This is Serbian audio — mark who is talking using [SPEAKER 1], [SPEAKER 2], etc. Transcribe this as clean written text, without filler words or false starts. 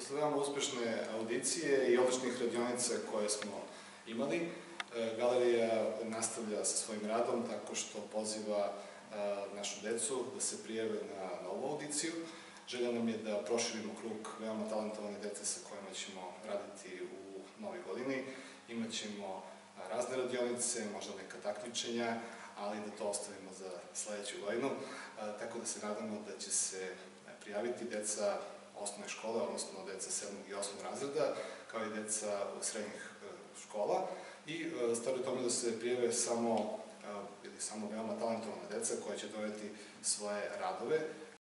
[SPEAKER 1] Posle veoma uspešne audicije i odličnih radionica koje smo imali, galerija nastavlja sa svojim radom tako što poziva našu decu da se prijave na novu audiciju. Želja nam je da proširimo krug veoma talentovane dece sa kojima ćemo raditi u novoj godini. Imaćemo razne radionice, možda neka takmičenja, ali da to ostavimo za sledeću godinu. Tako da se nadamo da će se prijaviti deca osnovne škole, odnosno deca 7. i 8. razreda, kao i deca srednjih škola. I stvar je tome da se prijave samo veoma talentovana deca koja će doneti svoje radove